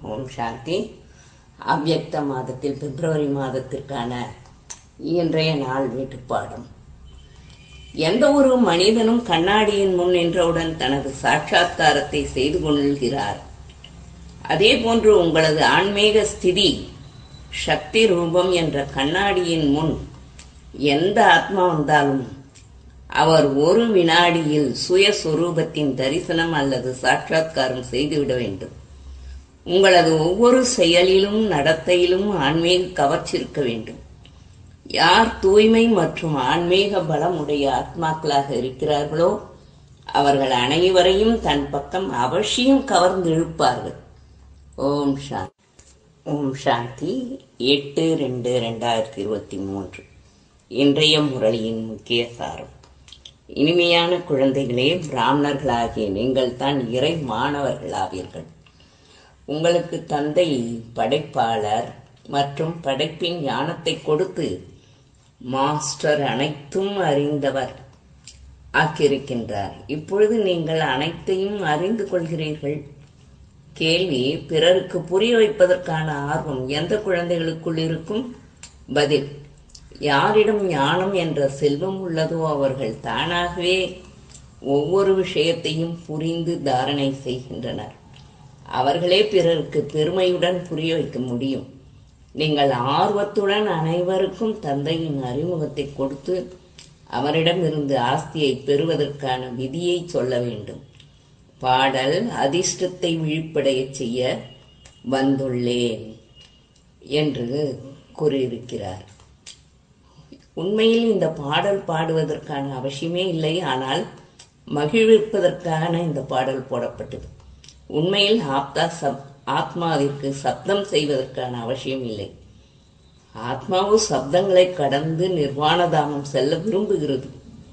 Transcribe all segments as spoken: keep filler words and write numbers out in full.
ஓம் சாந்தி. அவ்யக்த மாதத்தில் பிப்ரவரி மாதத்திற்கான இன்றைய நாள் வீட்டுப்பாடம். எந்த ஒரு மனிதனும் கண்ணாடியின் முன் நின்றவுடன் தனது சாட்சாத்காரத்தை செய்து கொள்கிறார். அதே போன்று உங்களது ஆன்மீக ஸ்திதி சக்தி ரூபம் என்ற கண்ணாடியின் முன் எந்த ஆத்மா வந்தாலும் அவர் ஒரு வினாடியில் சுயஸ்வரூபத்தின் தரிசனம் அல்லது சாட்சாத்காரம் செய்துவிட வேண்டும். உங்களது ஒவ்வொரு செயலிலும் நடத்தையிலும் ஆன்மீக கவர்ச்சி இருக்க வேண்டும். யார் தூய்மை மற்றும் ஆன்மீக பலம் உடைய ஆத்மாக்களாக இருக்கிறார்களோ அவர்கள் அனைவரையும் தன் பக்கம் அவசியம் கவர்ந்து இழுப்பார்கள். ஓம் சாந்தி. ஓம் சாந்தி. எட்டு ரெண்டு ரெண்டாயிரத்தி இருபத்தி மூன்று இன்றைய முரளியின் முக்கிய சாரம். இனிமையான குழந்தைகளே, பிராமணர்களாகிய நீங்கள் தான் இறை மாணவர்களாவீர்கள். உங்களுக்கு தந்தை படைப்பாளர் மற்றும் படைப்பின் ஞானத்தை கொடுத்து மாஸ்டர் அனைத்தும் அறிந்தவர் ஆக்கியிருக்கின்றார். இப்பொழுது நீங்கள் அனைத்தையும் அறிந்து கொள்கிறீர்கள். கேள்வி: பிறருக்கு புரிய வைப்பதற்கான ஆர்வம் எந்த குழந்தைகளுக்குள் இருக்கும்? பதில்: யாரிடம் ஞானம் என்ற செல்வம் உள்ளதோ அவர்கள் தானாகவே ஒவ்வொரு விஷயத்தையும் புரிந்து தாரணை செய்கின்றனர். அவர்களே பிறருக்கு பெருமையுடன் புரிய வைக்க முடியும். நீங்கள் ஆர்வத்துடன் அனைவருக்கும் தந்தையின் அறிமுகத்தை கொடுத்து அவரிடமிருந்து ஆஸ்தியை பெறுவதற்கான விதியை சொல்ல வேண்டும். பாடல்: அதிர்ஷ்டத்தை விழிப்படைய செய்ய வந்துள்ளேன் என்று கூறியிருக்கிறார். உண்மையில் இந்த பாடல் பாடுவதற்கான அவசியமே இல்லை, ஆனால் மகிழ்விப்பதற்கான இந்த பாடல் போடப்பட்டது. உண்மையில் ஆப்தா சப் ஆத்மாவிற்கு சப்தம் செய்வதற்கான அவசியம் இல்லை. ஆத்மாவு சப்தங்களை கடந்து நிர்வாணதாமம் செல்ல விரும்புகிறது.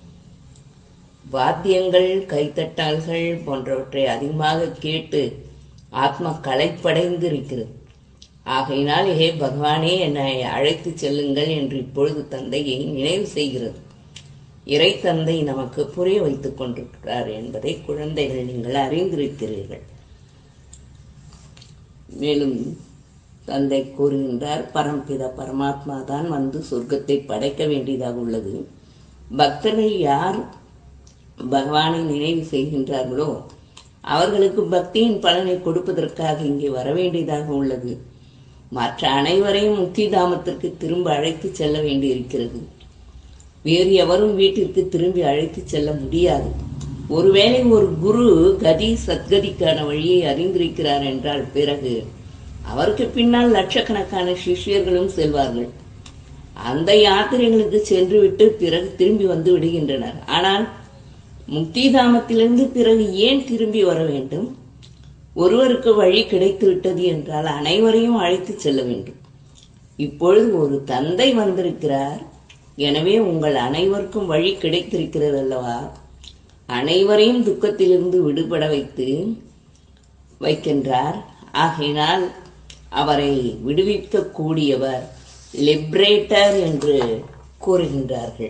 வாத்தியங்கள், கைத்தட்டல்கள் போன்றவற்றை அதிகமாக கேட்டு ஆத்மா களைப்படைந்து இருக்கிறது. ஆகையினால், ஹே பகவானே, என்னை அழைத்து செல்லுங்கள் என்று இப்பொழுது தந்தையை நினைவு செய்கிறது. இறை தந்தை நமக்கு புரிய வைத்துக் கொண்டிருக்கிறார் என்பதை குழந்தைகள் நீங்கள் அறிந்திருக்கிறீர்கள். மேலும் தந்தை கூறுகின்றார், பரம்பிதா பரமாத்மா தான் வந்து சொர்க்கத்தை படைக்க வேண்டியதாக உள்ளது. பக்தர்கள் யார் பகவானை நினைவு செய்கின்றார்களோ அவர்களுக்கு பக்தியின் பலனை கொடுப்பதற்காக இங்கே வர வேண்டியதாக உள்ளது. மற்ற அனைவரையும் முக்தி தாமத்திற்கு திரும்ப அழைத்து செல்ல வேண்டியிருக்கிறது. வேறு எவரும் வீட்டிற்கு திரும்பி அழைத்து செல்ல முடியாது. ஒருவேளை ஒரு குரு கதி சத்கதிக்கான வழியை அறிந்திருக்கிறார் என்றால் பிறகு அவருக்கு பின்னால் லட்சக்கணக்கான சிஷ்யர்களும் செல்வார்கள். அந்த யாத்திரைகளுக்கு சென்று விட்டு பிறகு திரும்பி வந்து விடுகின்றனர். ஆனால் முக்தி தாமத்திலிருந்து பிறகு ஏன் திரும்பி வர வேண்டும்? ஒருவருக்கு வழி கிடைத்து விட்டது என்றால் அனைவரையும் அழைத்து செல்ல வேண்டும். இப்பொழுது ஒரு தந்தை வந்திருக்கிறார், எனவே உங்கள் அனைவருக்கும் வழி கிடைத்திருக்கிறது அல்லவா? அனைவரையும் துக்கத்திலிருந்து விடுபட வைத்து வைக்கின்றார். ஆகையினால் அவரை விடுவிக்க கூடியவர் லிபரேட்டர் என்று கூறுகின்றார்கள்.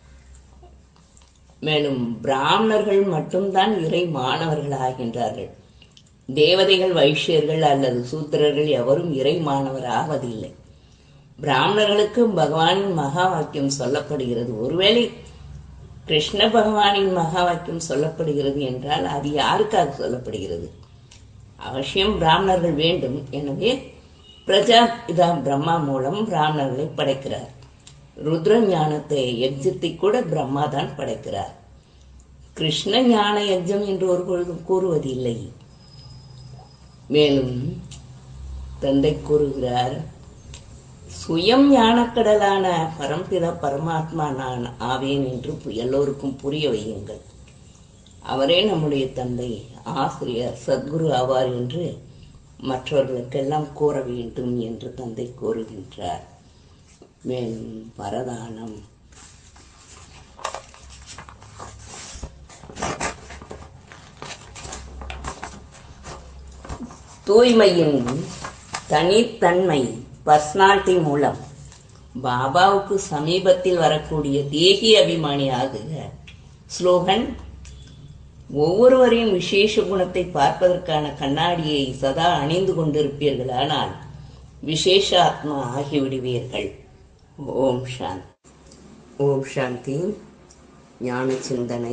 மேலும் பிராமணர்கள் மட்டும்தான் இறை மாணவர்கள் ஆகின்றார்கள். தேவதைகள், வைஷ்யர்கள் அல்லது சூத்திரர்கள் எவரும் இறை மாணவர் ஆவதில்லை. பிராமணர்களுக்கு பகவானின் மகா வாக்கியம் சொல்லப்படுகிறது. ஒருவேளை கிருஷ்ண பகவானின் மகா வாக்கியம் சொல்லப்படுகிறது என்றால் அது யாருக்காக சொல்லப்படுகிறது? அவசியம் பிராமணர்கள் வேண்டும். எனவே பிரஜாபிதா பிரம்மா மூலம் பிராமணர்களை படைக்கிறார். ருத்ர ஞானத்தை யஜ்ஜத்தை கூட பிரம்மா தான் படைக்கிறார். கிருஷ்ண ஞான யஜ்ஜம் என்று ஒரு பொழுதும் கூறுவதில்லை. மேலும் தந்தை கூறுகிறார், சுயம் ஞானக்கடலான பரம்பிதா பரமாத்மா நான் ஆவேன் என்று எல்லோருக்கும் புரிய வையுங்கள். அவரே நம்முடைய தந்தை, ஆசிரியர், சத்குரு ஆவார் என்று மற்றவர்களுக்கெல்லாம் கூற வேண்டும் என்று தந்தை கூறுகின்றார். மேலும் வரதானம்: தூய்மையின் தனித்தன்மை பர்சனாலிட்டி மூலம் பாபாவுக்கு சமீபத்தில் வரக்கூடிய தேகி அபிமானி ஆகுக. ஸ்லோகன்: ஒவ்வொருவரின் விசேஷ குணத்தை பார்ப்பதற்கான கண்ணாடியை சதா அணிந்து கொண்டிருப்பீர்களானால் விசேஷ ஆத்மா ஆகிவிடுவீர்கள். ஓம் சாந்தி. ஓம் சாந்தி. ஞான சிந்தனை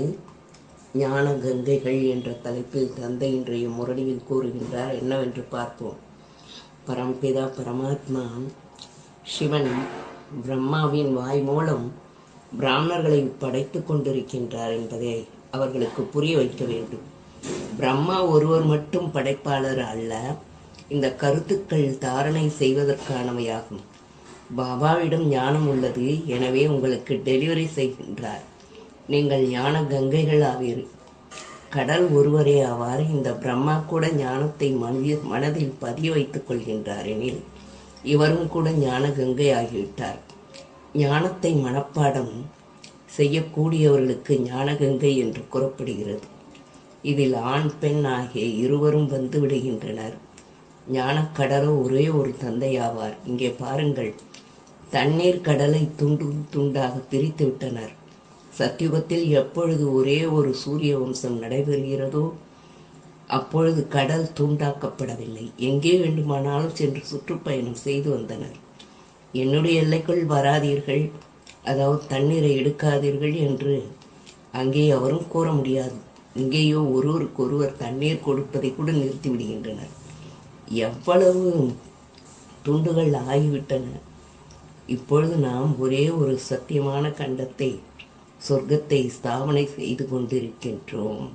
ஞான கங்கைகள் என்ற தலைப்பில் தந்தை இன்றைய முரளியில் கூறுகின்றார். என்னவென்று பார்ப்போம். பரம்பிதா பரமாத்மா சிவன் பிரம்மாவின் வாய் மூலம் பிராமணர்களை படைத்து கொண்டிருக்கின்றார் என்பதை அவர்களுக்கு புரிய வைக்க வேண்டும். பிரம்மா ஒருவர் மட்டும் படைப்பாளர் அல்ல, இந்த கருத்துக்கள் தாரணை செய்வதற்கானவையாகும். பாபாவிடம் ஞானம் உள்ளது, எனவே உங்களுக்கு டெலிவரி செய்கின்றார். நீங்கள் ஞான கங்கைகள் ஆவீர்கள். கடல் ஒருவரே ஆவார். இந்த பிரம்மா கூட ஞானத்தை மனதில் மனதில் பதிய வைத்துக் கொள்கின்றார் எனில் இவரும் கூட ஞான கங்கை ஆகிவிட்டார். ஞானத்தை மனப்பாடம் செய்யக்கூடியவர்களுக்கு ஞான கங்கை என்று கூறப்படுகிறது. இதில் ஆண் பெண் ஆகிய இருவரும் வந்து விடுகின்றனர். ஞானக்கடலோ ஒரே ஒரு தந்தையாவார். இங்கே பாருங்கள், தண்ணீர் கடலை துண்டு துண்டாக பிரித்து விட்டனர். சத்தியுகத்தில் எப்பொழுது ஒரே ஒரு சூரிய வம்சம் நடைபெறுகிறதோ அப்பொழுது கடல் தூண்டாக்கப்படவில்லை. எங்கே வேண்டுமானாலும் சென்று சுற்றுப்பயணம் செய்து வந்தனர். என்னுடைய எல்லைக்குள் வராதீர்கள், அதாவது தண்ணீரை எடுக்காதீர்கள் என்று அங்கே அவரும் கூற முடியாது. இங்கேயோ ஒருவருக்கு ஒருவர் தண்ணீர் கொடுப்பதை கூட நிறுத்தி விடுகின்றனர். எவ்வளவு துண்டுகள் ஆகிவிட்டன. இப்பொழுது நாம் ஒரே ஒரு சத்தியமான கண்டத்தை, சொர்க்கத்தை ஸ்தாபனை செய்து கொண்டிருக்கின்றோம்.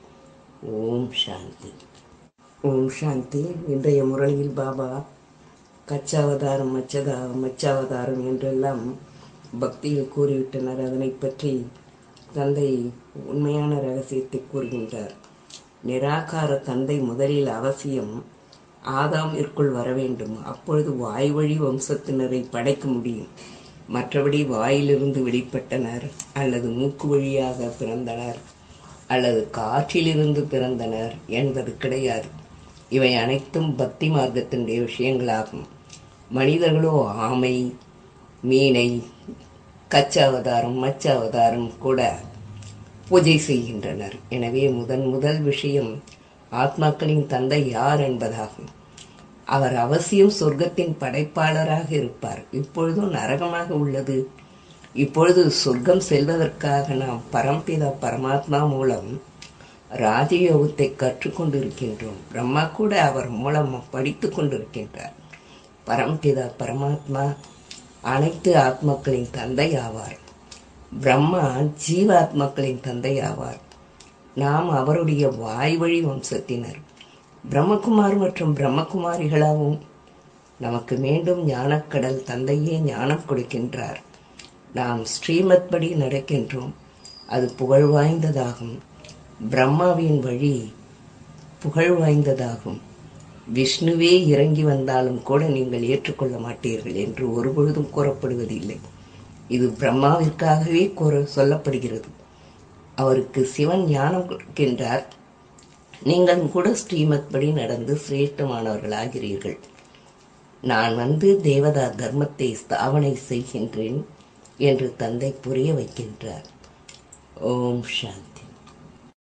ஓம் சாந்தி. ஓம் சாந்தி. இன்றைய முரளியில் பாபா கச்சாவதாரம் மச்சதா மச்சாவதாரம் என்றெல்லாம் பக்தியில் கூறிவிட்டனர். அதனை பற்றி தந்தை உண்மையான ரகசியத்தை கூறுகின்றார். நிராகார தந்தை முதலில் அவசியம் ஆதாமிற்குள் வர வேண்டும். அப்பொழுது வாய் வழி வம்சத்தினரை படைக்க முடியும். மற்றபடி வாயிலிருந்து வெளிப்பட்டனர், அல்லது மூக்கு வழியாக பிறந்தனர், அல்லது காற்றிலிருந்து பிறந்தனர் என்பது கிடையாது. இவை அனைத்தும் பக்தி மார்க்கத்தினுடைய விஷயங்களாகும். மனிதர்களோ ஆமை, மீனை, கச்சாவதாரம் மச்சாவதாரம் கூட பூஜை செய்கின்றனர். எனவே முதன் முதல் விஷயம் ஆத்மாக்களின் தந்தை யார் என்பதாகும். அவர் அவசியம் சொர்க்கத்தின் படைப்பாளராக இருப்பார். இப்பொழுதும் நரகமாக உள்ளது. இப்பொழுது சொர்க்கம் செல்வதற்காக நாம் பரம்பிதா பரமாத்மா மூலம் ராஜயோகத்தை கற்றுக்கொண்டிருக்கின்றோம். பிரம்மா கூட அவர் மூலம் படித்து கொண்டிருக்கின்றார். பரம்பிதா பரமாத்மா அனைத்து ஆத்மாக்களின் தந்தை ஆவார். பிரம்மா ஜீவாத்மாக்களின் தந்தை ஆவார். நாம் அவருடைய வாய்வழி வம்சத்தினர். பிரம்மகுமார் மற்றும் பிரம்மகுமாரிகளாகவும் நமக்கு மீண்டும் ஞானக்கடல் தந்தையே ஞானம் கொடுக்கின்றார். நாம் ஸ்ரீமத் படி நடக்கின்றோம். அது புகழ் வாய்ந்ததாகும். பிரம்மாவின் வழி புகழ் வாய்ந்ததாகும். விஷ்ணுவே இறங்கி வந்தாலும் கூட நீங்கள் ஏற்றுக்கொள்ள மாட்டீர்கள் என்று ஒருபொழுதும் கூறப்படுவதில்லை. இது பிரம்மாவிற்காகவே கூற சொல்லப்படுகிறது. அவருக்கு சிவன் ஞானம் கொடுக்கின்றார். நீங்களும் கூட ஸ்ரீமத் படி நடந்து சிரேஷ்டமானவர்களாகிறீர்கள். நான் வந்து தேவதா தர்மத்தை ஸ்தாபனை செய்கின்றேன் என்று தந்தை புரிய வைக்கின்றார். ஓம் சாந்தி.